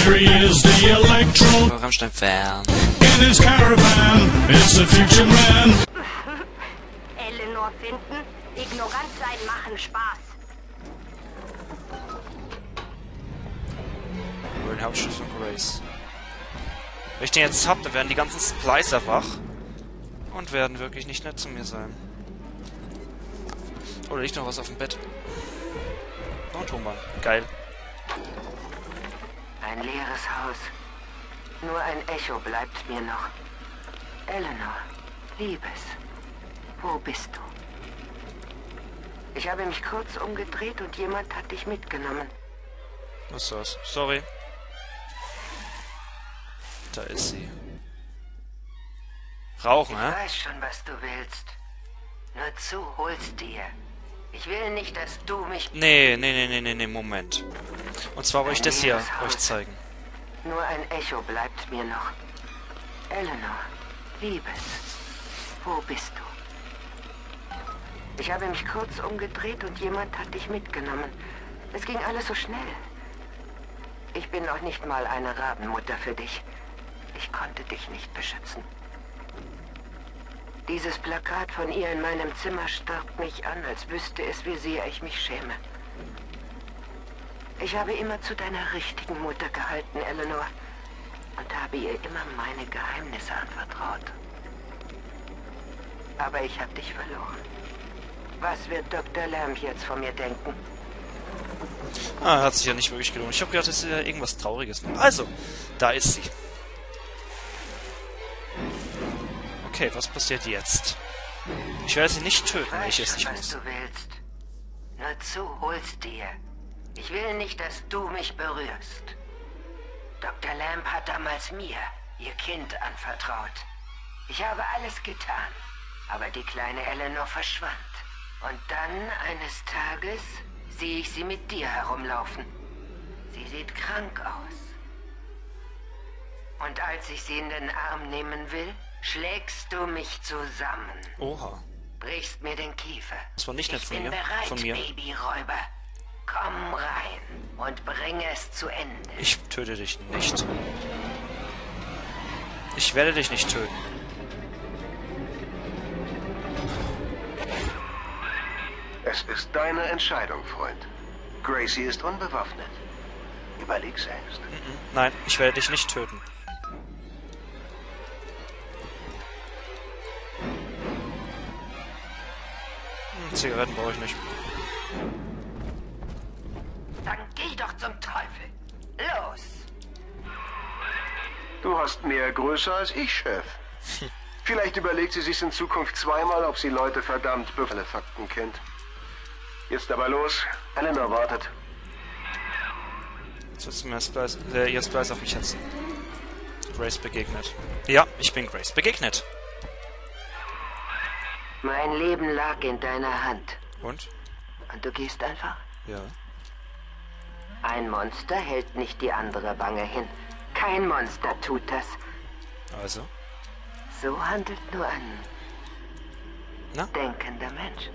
tree is the electron. Rammstein-Fan. In his caravan, it's the future man. Eleanor finden, ignorant sein machen Spaß. Über den Hauptschiff von Grace. Wenn ich den jetzt hab, dann werden die ganzen Splicer wach. Und werden wirklich nicht nett zu mir sein. Oh, da liegt noch was auf dem Bett. Noch ein Tonband. Geil. Ein leeres Haus. Nur ein Echo bleibt mir noch. Eleanor, Liebes, wo bist du? Ich habe mich kurz umgedreht und jemand hat dich mitgenommen. Was ist das? Sorry. Da ist sie. Rauchen, Ich hä? weiß schon, was du willst. Nur zu, hol's dir. Ich will nicht, dass du mich... Nee, Moment. Und zwar wollte ich das hier euch zeigen. Nur ein Echo bleibt mir noch. Eleanor, Liebes, wo bist du? Ich habe mich kurz umgedreht und jemand hat dich mitgenommen. Es ging alles so schnell. Ich bin noch nicht mal eine Rabenmutter für dich. Ich konnte dich nicht beschützen. Dieses Plakat von ihr in meinem Zimmer starrt mich an, als wüsste es, wie sehr ich mich schäme. Ich habe immer zu deiner richtigen Mutter gehalten, Eleanor, und habe ihr immer meine Geheimnisse anvertraut. Aber ich habe dich verloren. Was wird Dr. Lamb jetzt von mir denken? Ah, hat sich ja nicht wirklich gelohnt. Ich habe gedacht, das ist ja irgendwas Trauriges noch. Also, da ist sie. Okay, was passiert jetzt? Ich werde sie nicht töten, wenn ich es nicht was muss. du willst. Nur zu, hol's dir. Ich will nicht, dass du mich berührst. Dr. Lamb hat damals mir, ihr Kind, anvertraut. Ich habe alles getan, aber die kleine Eleanor verschwand. Und dann, eines Tages, sehe ich sie mit dir herumlaufen. Sie sieht krank aus. Und als ich sie in den Arm nehmen will, schlägst du mich zusammen. Oha. Brichst mir den Kiefer. Das war nicht nett Ich von bin ihr. bereit, Von mir. Babyräuber. Komm rein und bring es zu Ende. Ich töte dich nicht. Ich werde dich nicht töten. Es ist deine Entscheidung, Freund. Gracie ist unbewaffnet. Überleg selbst. Nein, ich werde dich nicht töten. Zigaretten brauche ich nicht. Dann geh doch zum Teufel. Los! Du hast mehr Größe als ich, Chef. Vielleicht überlegt sie sich in Zukunft zweimal, ob sie Leute verdammt, bevor alle Fakten kennt. Jetzt aber los. Eleanor wartet. Jetzt willst du mir ihr Splice auf mich hetzen. Grace begegnet. Ja, ich bin Grace begegnet. Mein Leben lag in deiner Hand. Und? Und du gehst einfach? Ja. Ein Monster hält nicht die andere Wange hin. Kein Monster tut das. Also? So handelt nur ein Na? denkender Mensch.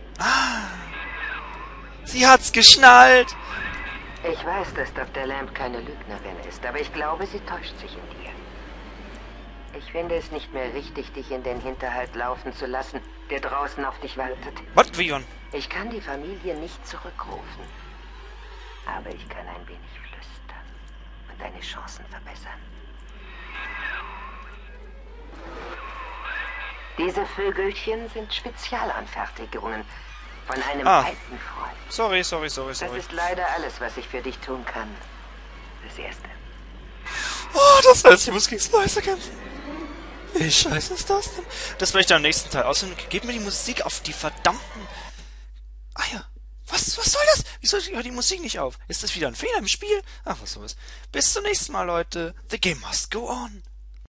Sie hat's geschnallt! Ich weiß, dass Dr. Lamb keine Lügnerin ist, aber ich glaube, sie täuscht sich in dir. Ich finde es nicht mehr richtig, dich in den Hinterhalt laufen zu lassen, der draußen auf dich wartet. Was, Vion? Ich kann die Familie nicht zurückrufen, aber ich kann ein wenig flüstern und deine Chancen verbessern. Diese Vögelchen sind Spezialanfertigungen von einem alten Freund. Sorry. Das ist leider alles, was ich für dich tun kann. Das Erste. Oh, das heißt, ich muss gegen Splicer kämpfen. Wie scheiße ist das denn? Das werde ich dann am nächsten Teil. Außerdem, gebt mir die Musik auf die verdammten... Ah ja. Was soll das? Wieso hört die Musik nicht auf? Ist das wieder ein Fehler im Spiel? Ach, was soll's. Bis zum nächsten Mal, Leute. The game must go on.